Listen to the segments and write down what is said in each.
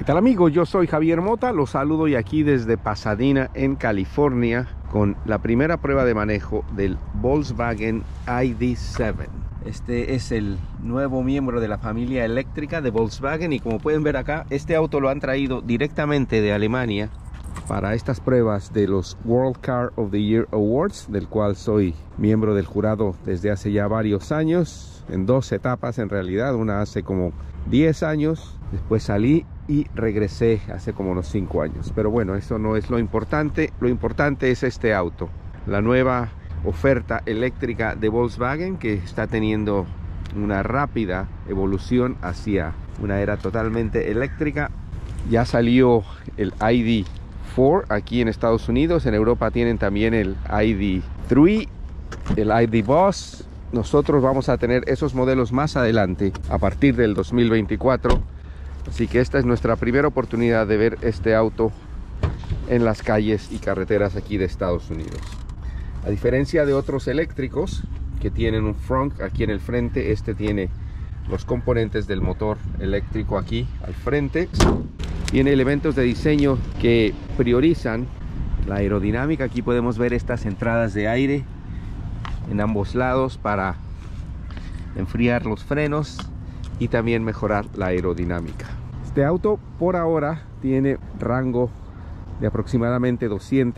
tal amigos? Yo soy Javier Mota, los saludo y aquí desde Pasadena en California con la primera prueba de manejo del Volkswagen ID.7. Este es el nuevo miembro de la familia eléctrica de Volkswagen y como pueden ver acá, este auto lo han traído directamente de Alemania para estas pruebas de los World Car of the Year Awards, del cual soy miembro del jurado desde hace ya varios años, en dos etapas en realidad, una hace como 10 años, después salí y regresé hace como unos 5 años. Pero bueno, eso no es lo importante es este auto, la nueva oferta eléctrica de Volkswagen, que está teniendo una rápida evolución hacia una era totalmente eléctrica. Ya salió el ID.4 aquí en Estados Unidos, en Europa tienen también el ID.3, el ID. Boss. Nosotros vamos a tener esos modelos más adelante, a partir del 2024. Así que esta es nuestra primera oportunidad de ver este auto en las calles y carreteras aquí de Estados Unidos. A diferencia de otros eléctricos que tienen un frunk aquí en el frente, este tiene los componentes del motor eléctrico aquí al frente. Tiene elementos de diseño que priorizan la aerodinámica. Aquí podemos ver estas entradas de aire en ambos lados para enfriar los frenos y también mejorar la aerodinámica. Este auto por ahora tiene rango de aproximadamente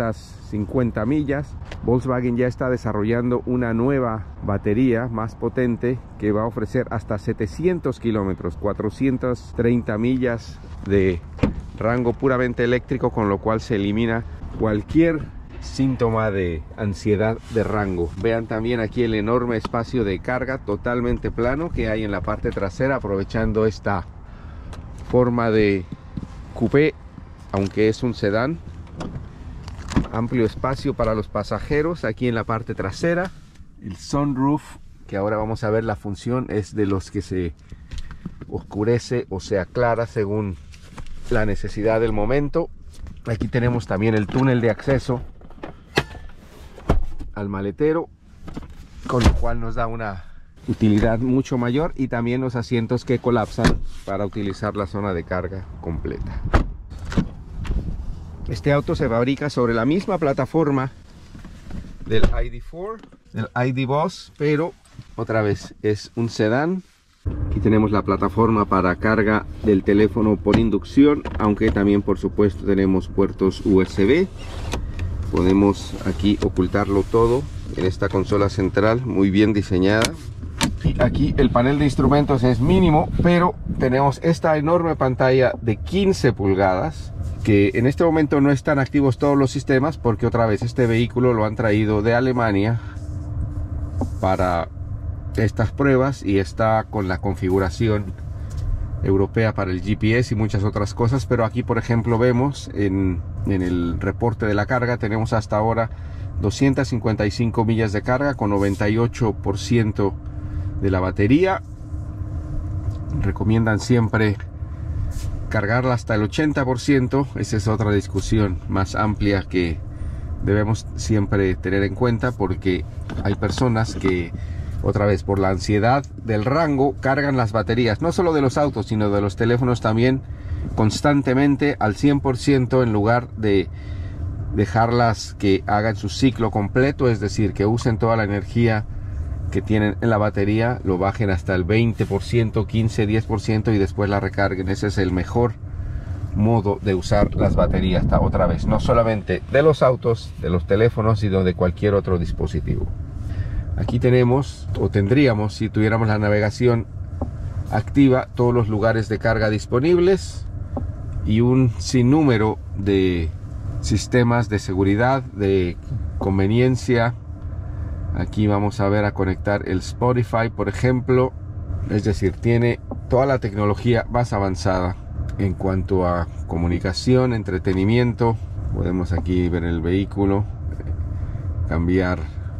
250 millas. Volkswagen ya está desarrollando una nueva batería más potente que va a ofrecer hasta 700 kilómetros, 430 millas de rango puramente eléctrico, con lo cual se elimina cualquier síntoma de ansiedad de rango. Vean también aquí el enorme espacio de carga totalmente plano que hay en la parte trasera, aprovechando esta forma de coupé, aunque es un sedán. Amplio espacio para los pasajeros aquí en la parte trasera. El sunroof, que ahora vamos a ver la función, es de los que se oscurece o se aclara según la necesidad del momento. Aquí tenemos también el túnel de acceso al maletero, con lo cual nos da una utilidad mucho mayor, y también los asientos que colapsan para utilizar la zona de carga completa. Este auto se fabrica sobre la misma plataforma del ID.4, del ID. Boss, pero otra vez es un sedán. Aquí tenemos la plataforma para carga del teléfono por inducción, aunque también por supuesto tenemos puertos USB. Podemos aquí ocultarlo todo en esta consola central muy bien diseñada. Y aquí el panel de instrumentos es mínimo, pero tenemos esta enorme pantalla de 15 pulgadas, que en este momento no están activos todos los sistemas porque otra vez este vehículo lo han traído de Alemania para estas pruebas y está con la configuración europea para el GPS y muchas otras cosas. Pero aquí por ejemplo vemos en el reporte de la carga, tenemos hasta ahora 255 millas de carga con 98% de la batería. Recomiendan siempre cargarla hasta el 80%. Esa es otra discusión más amplia que debemos siempre tener en cuenta, porque hay personas que, otra vez, por la ansiedad del rango, cargan las baterías, no solo de los autos, sino de los teléfonos también, constantemente al 100%, en lugar de dejarlas que hagan su ciclo completo, es decir, que usen toda la energía que tienen en la batería, lo bajen hasta el 20%, 15, 10% y después la recarguen. Ese es el mejor modo de usar las baterías, otra vez, no solamente de los autos, de los teléfonos, sino de cualquier otro dispositivo. Aquí tenemos, o tendríamos, si tuviéramos la navegación activa, todos los lugares de carga disponibles y un sinnúmero de sistemas de seguridad, de conveniencia. Aquí vamos a ver a conectar el Spotify, por ejemplo. Es decir, tiene toda la tecnología más avanzada en cuanto a comunicación, entretenimiento. Podemos aquí ver el vehículo, cambiar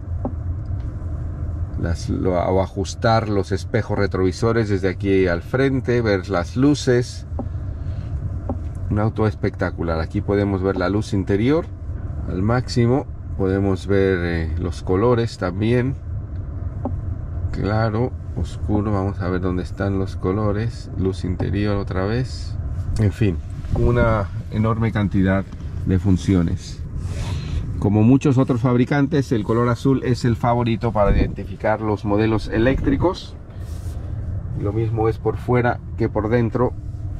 o ajustar los espejos retrovisores desde aquí al frente, ver las luces. Un auto espectacular. Aquí podemos ver la luz interior al máximo. Podemos ver los colores también. Claro, oscuro. Vamos a ver dónde están los colores. Luz interior otra vez. En fin, una enorme cantidad de funciones. Como muchos otros fabricantes, el color azul es el favorito para identificar los modelos eléctricos. Lo mismo es por fuera que por dentro.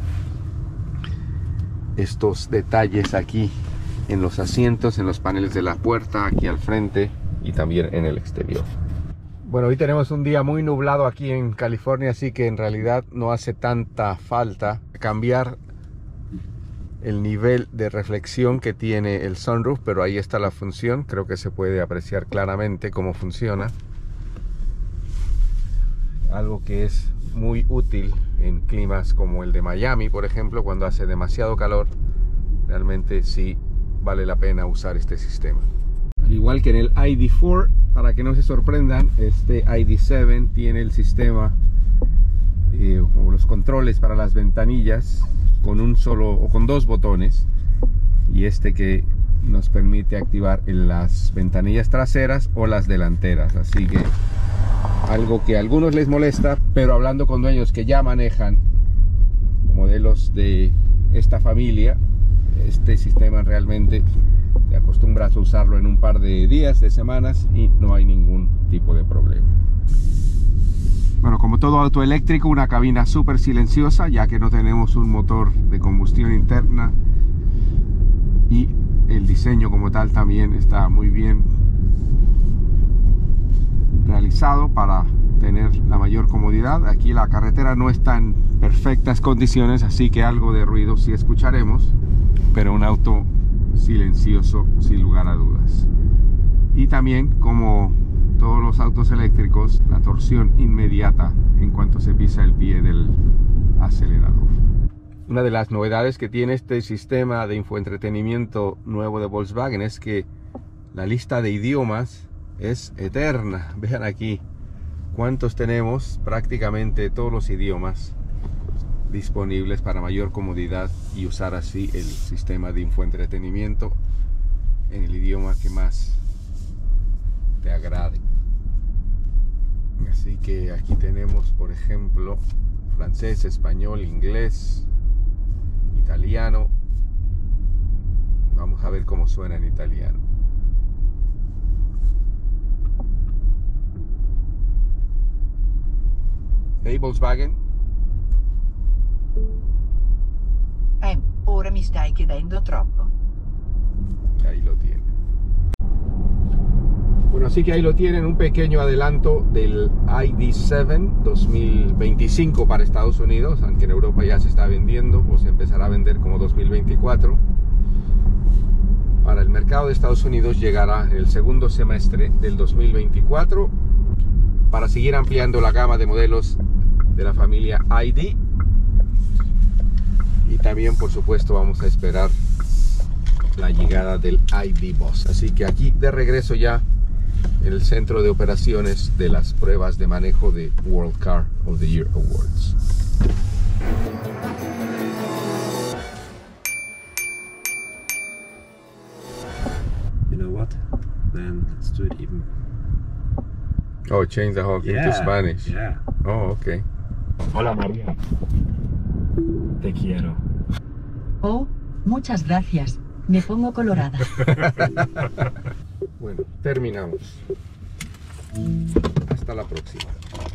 Estos detalles aquí en los asientos, en los paneles de la puerta, aquí al frente y también en el exterior. Bueno, hoy tenemos un día muy nublado aquí en California, así que en realidad no hace tanta falta cambiar el nivel de reflexión que tiene el sunroof, pero ahí está la función. Creo que se puede apreciar claramente cómo funciona. Algo que es muy útil en climas como el de Miami, por ejemplo, cuando hace demasiado calor. Realmente sí vale la pena usar este sistema. Al igual que en el ID4, para que no se sorprendan, este ID7 tiene el sistema o los controles para las ventanillas con un solo o con dos botones, y este que nos permite activar en las ventanillas traseras o las delanteras. Así que algo que a algunos les molesta, pero hablando con dueños que ya manejan modelos de esta familia, este sistema realmente te acostumbras a usarlo en un par de días, de semanas, y no hay ningún tipo de problema. Bueno, como todo auto eléctrico, una cabina súper silenciosa, ya que no tenemos un motor de combustión interna, y el diseño como tal también está muy bien realizado para tener la mayor comodidad. Aquí la carretera no está en perfectas condiciones, así que algo de ruido sí escucharemos, pero un auto silencioso sin lugar a dudas. Y también, como todos los autos eléctricos, la torsión inmediata en cuanto se pisa el pie del acelerador. Una de las novedades que tiene este sistema de infoentretenimiento nuevo de Volkswagen es que la lista de idiomas es eterna. Vean aquí cuántos tenemos, prácticamente todos los idiomas disponibles para mayor comodidad y usar así el sistema de infoentretenimiento en el idioma que más te agrade. Así que aquí tenemos, por ejemplo, francés, español, inglés, italiano. Vamos a ver cómo suena en italiano. Hey Volkswagen. Ora mi stai chiedendo troppo. Ahí lo tienen. Bueno, así que ahí lo tienen, un pequeño adelanto del ID7 2025 para Estados Unidos, aunque en Europa ya se está vendiendo o se empezará a vender como 2024. Para el mercado de Estados Unidos llegará en el segundo semestre del 2024 para seguir ampliando la gama de modelos de la familia ID. Y también, por supuesto, vamos a esperar la llegada del ID Buzz. Así que aquí de regreso ya en el centro de operaciones de las pruebas de manejo de World Car of the Year Awards. You know what? Then let's do it even. Oh, change the whole thing to Spanish. Yeah. Oh, okay. Hola María. Te quiero. Oh, muchas gracias. Me pongo colorada. Bueno, terminamos. Hasta la próxima.